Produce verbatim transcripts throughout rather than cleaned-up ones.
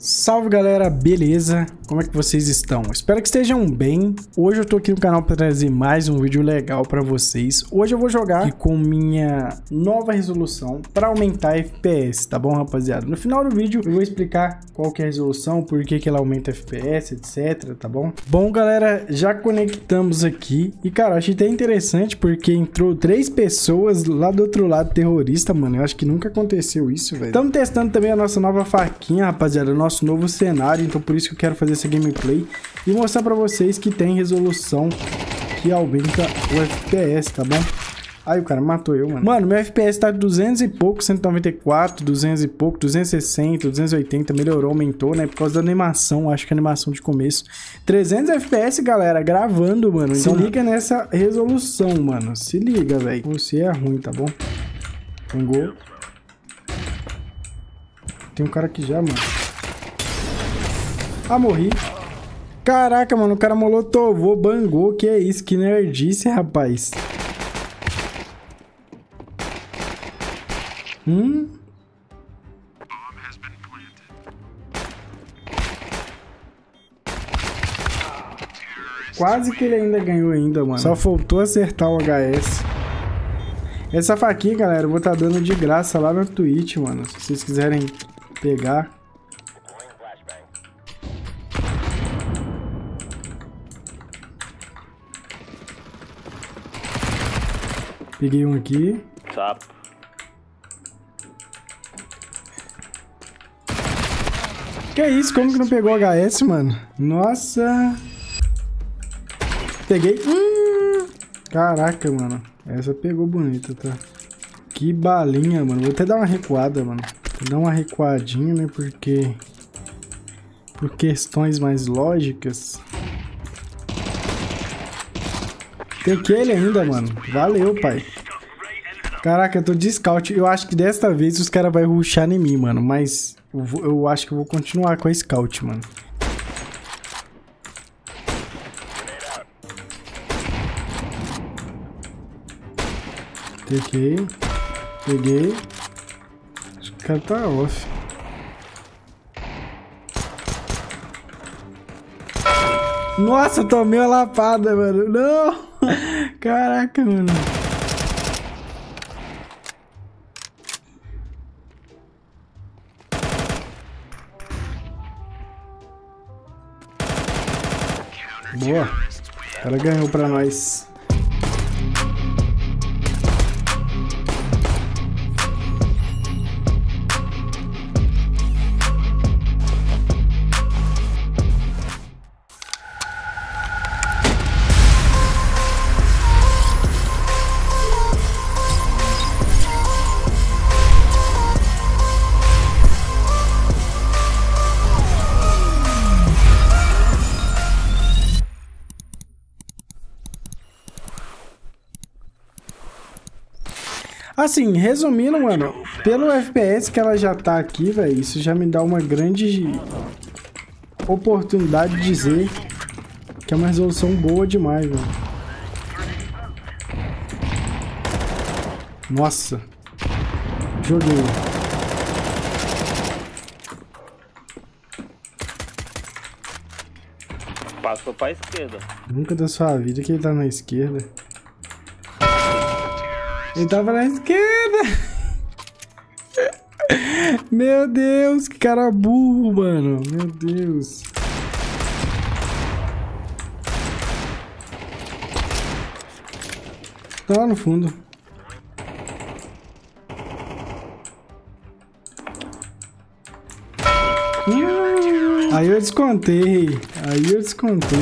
Salve galera, beleza? Como é que vocês estão? Espero que estejam bem. Hoje eu tô aqui no canal para trazer mais um vídeo legal para vocês. Hoje eu vou jogar com minha nova resolução para aumentar F P S, tá bom, rapaziada? No final do vídeo eu vou explicar qual que é a resolução, por que que ela aumenta F P S, etc, tá bom? Bom galera, já conectamos aqui e cara, achei até interessante porque entrou três pessoas lá do outro lado terrorista, mano. Eu acho que nunca aconteceu isso, velho. Estamos testando também a nossa nova faquinha, rapaziada, nosso novo cenário, então por isso que eu quero fazer essa gameplay e mostrar pra vocês que tem resolução que aumenta o F P S, tá bom? Aí o cara matou eu, mano. Mano, meu F P S tá duzentos e pouco, cento e noventa e quatro, duzentos e pouco, duzentos e sessenta, duzentos e oitenta, melhorou, aumentou, né? Por causa da animação, acho que a animação de começo. trezentos F P S, galera, gravando, mano. Então liga nessa resolução, mano. Se liga, velho. Você é ruim, tá bom? Pingou. Tem um cara aqui já, mano. Ah, morri. Caraca, mano, o cara molotovou, bangou. Que é isso? Que nerdice, rapaz. Hum? Quase que ele ainda ganhou ainda, mano. Só faltou acertar o H S. Essa faquinha, galera, eu vou estar dando de graça lá na Twitch, mano. Se vocês quiserem pegar. Peguei um aqui. Top. Que é isso? Como que não pegou H S, mano? Nossa. Peguei. Hum. Caraca, mano. Essa pegou bonita, tá? Que balinha, mano. Vou até dar uma recuada, mano. Vou dar uma recuadinha, né? Porque... Por questões mais lógicas... Tem aquele ainda, mano. Valeu, pai. Caraca, eu tô de scout. Eu acho que desta vez os caras vão rushar em mim, mano. Mas eu, vou, eu acho que eu vou continuar com a scout, mano. Peguei. Peguei. Acho que o cara tá off. Nossa, tomei uma lapada, mano. Não! Caraca, mano. Boa. Ela ganhou pra nós. Assim, resumindo, mano, pelo F P S que ela já tá aqui, velho, isso já me dá uma grande oportunidade de dizer que é uma resolução boa demais, velho. Nossa. Joguei. Passou pra esquerda. Nunca da sua vida que ele tá na esquerda. Ele tava na esquerda. Meu Deus, que cara burro, mano. Meu Deus. Tá lá no fundo. Hum, aí eu descontei. Aí eu descontei.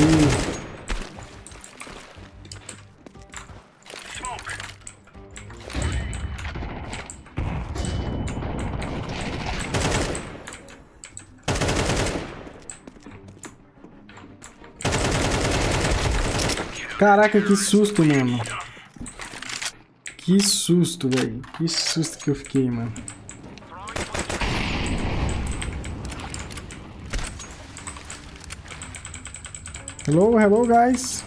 Caraca, que susto, mano. Que susto, velho. Que susto que eu fiquei, mano. Hello, hello, guys.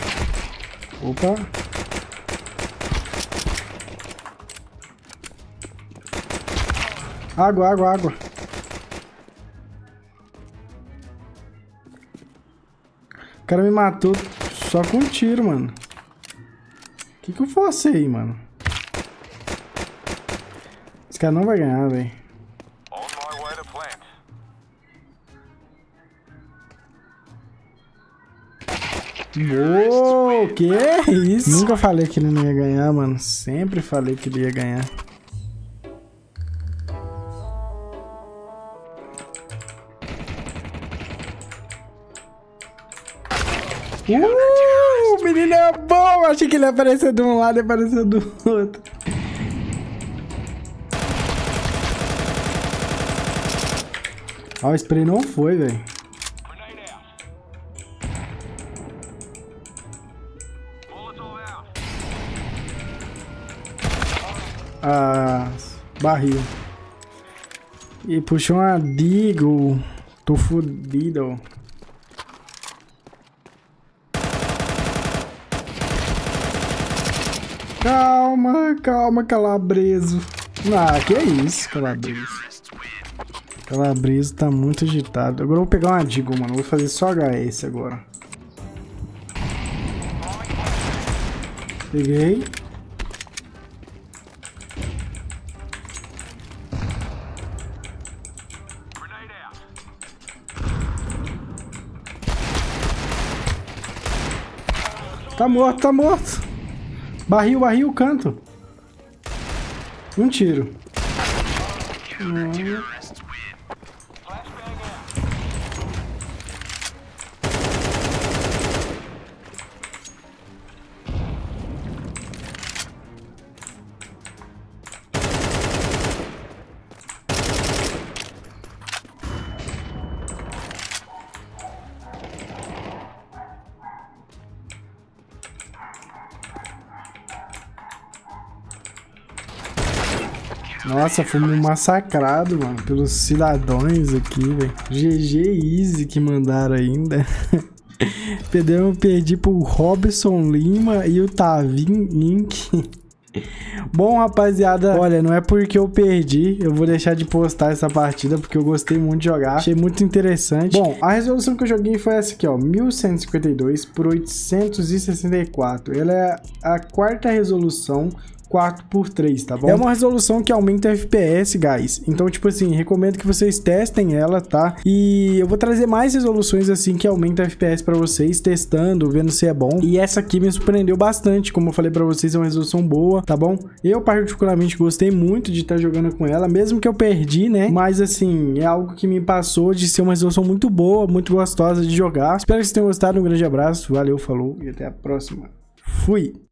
Opa. Água, água, água. O cara me matou só com um tiro, mano. O que que eu forcei, mano? Esse cara não vai ganhar, velho. Uou, que é isso? Nunca falei que ele não ia ganhar, mano. Sempre falei que ele ia ganhar. Uh, o menino é bom. Achei que ele ia aparecer de um lado e apareceu do outro. Ó, o spray não foi, velho. Ah, barril. E puxou uma Deagle. Tô fudido. Calma, calma, calabreso. Ah, que é isso, calabreso. Calabreso tá muito agitado. Agora eu vou pegar uma Deagle, mano. Vou fazer só H S agora. Peguei. Tá morto, tá morto. Barril, barril, canto. Um tiro. Hum. Nossa, fomos massacrados, mano, pelos cidadãos aqui, velho. G G Easy que mandaram ainda. Eu perdi pro Robson Lima e o Tavin Inc. Bom, rapaziada, olha, não é porque eu perdi, eu vou deixar de postar essa partida, porque eu gostei muito de jogar, achei muito interessante. Bom, a resolução que eu joguei foi essa aqui, ó, mil cento e cinquenta e dois por oitocentos e sessenta e quatro. Ela é a quarta resolução quatro por três, tá bom? É uma resolução que aumenta o F P S, guys. Então, tipo assim, recomendo que vocês testem ela, tá? E eu vou trazer mais resoluções assim que aumentam o F P S pra vocês, testando, vendo se é bom. E essa aqui me surpreendeu bastante, como eu falei pra vocês, é uma resolução boa, tá bom? Eu particularmente gostei muito de estar jogando com ela, mesmo que eu perdi, né? Mas assim, é algo que me passou de ser uma resolução muito boa, muito gostosa de jogar. Espero que vocês tenham gostado, um grande abraço, valeu, falou e até a próxima. Fui!